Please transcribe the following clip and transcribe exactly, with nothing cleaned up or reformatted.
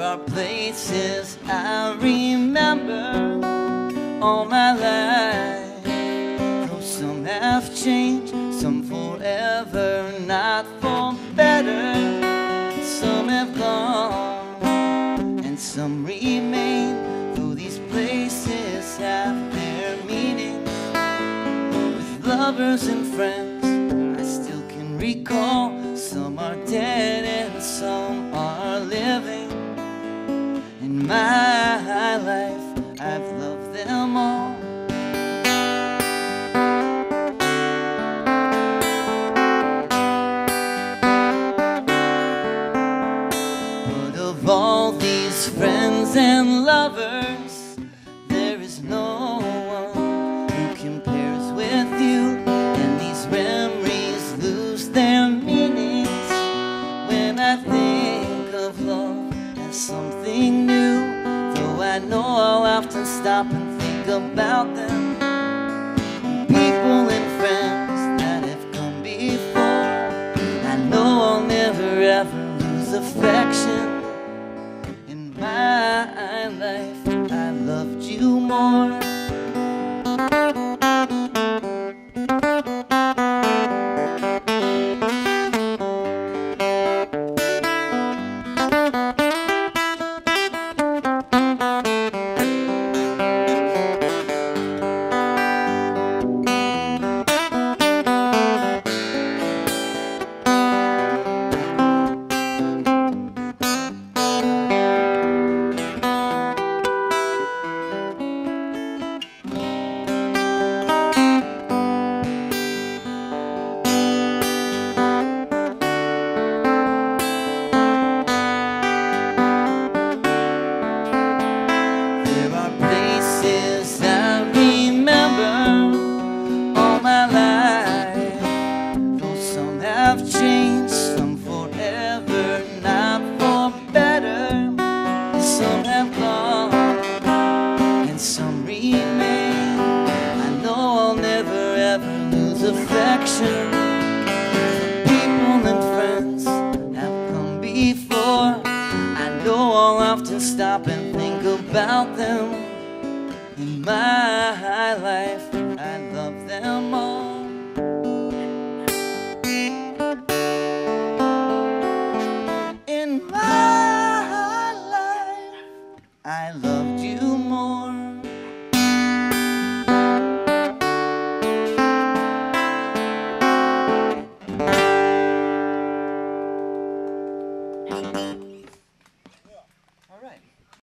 are places I remember all my life, though some have changed, some forever, not for better. Some have gone and some remain, though these places have their meaning. With lovers and friends I still can recall, some are dead and some are living. In my life I've loved them all. But of all these friends and lovers, there is no one who compares with you. And these memories lose their meanings when I think of love as something new. Though I know I'll often stop and think about them, people and friends that have come before. I know I'll never ever lose affection. In my life I loved you more. Affection. People and friends have come before. I know I'll often stop and think about them. In my life